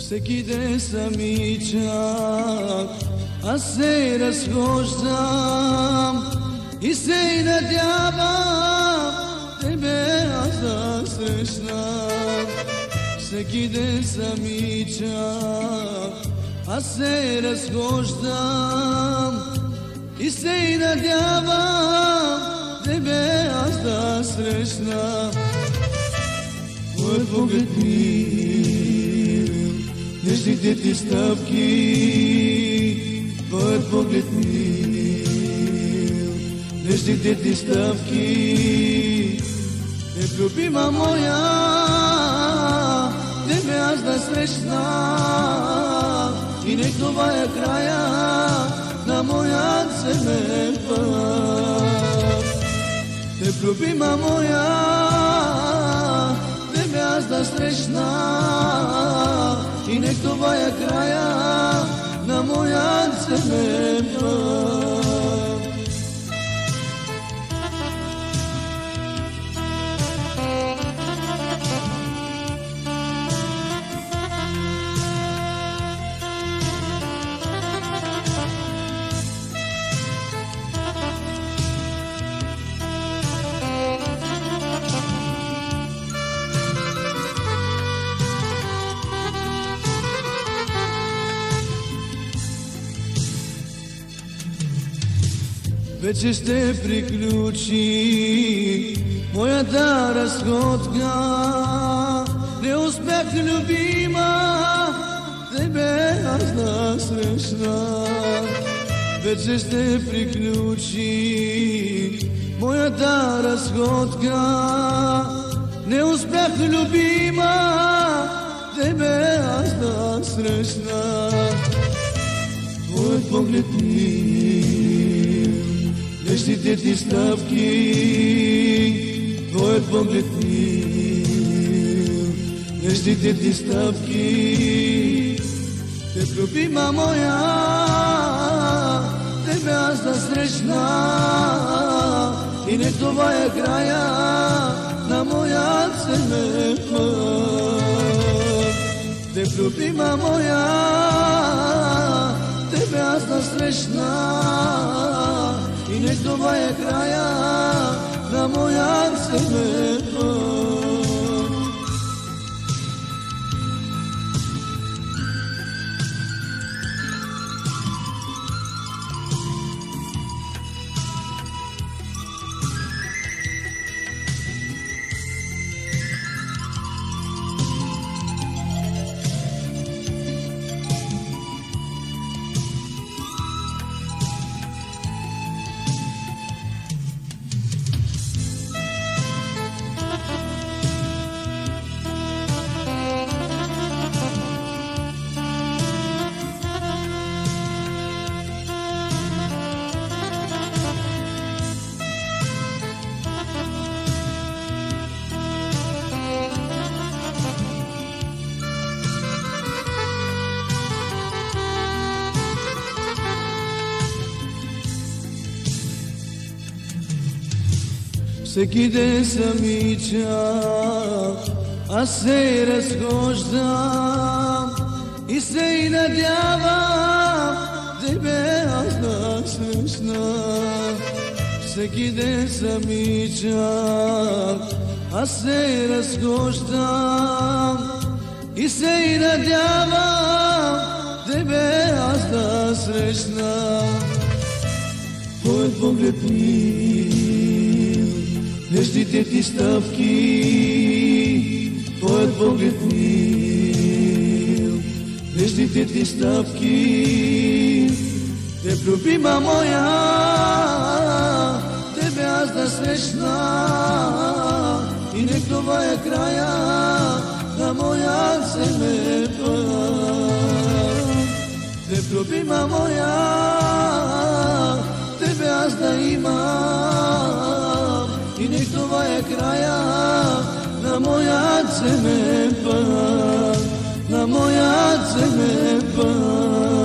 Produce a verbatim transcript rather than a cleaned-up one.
Всеки ден сами чак, аз се разхождам и се надявам тебе аз да срещнам. Всеки ден сами чак, аз се разхождам и се надявам тебе аз да срещнам. Твоят поглед мил, нежните ти стъпки, твоят поглед мил, нежните ти стъпки. Е, любима моя, тебе аз да срещна и не това е края на моят семен път. Те, любима моя, тебе аз да срещна и не това е края на моят семен път. Вече ще приключи моята разходка. Не успях, любима, тебе аз да срещна. Вече ще приключи моята разходка. Не успях, любима, тебе аз да срещна. Твоят поглед мил, нежните ти стъпки, твоят поглед мил, нежните ти стъпки. Те, любима моя, тебе аз да срещна и не това е края на моят семен път. Те, любима моя, тебе аз да срещна и не това е края на моят семен път. Всеки ден сами чак, аз се разхождам и се надявам тебе аз да срещна. Всеки ден сами чак, аз се разхождам и се надявам тебе аз да срещна. Твоят поглед мил, нежните ти стъпки, твоят поглед мил, нежните ти стъпки. Те, любима моя, тебе аз да срещна и не това е края на моят семен път. Те, любима моя, тебе аз да имам и не това е края на моят семен път, на моят семен път.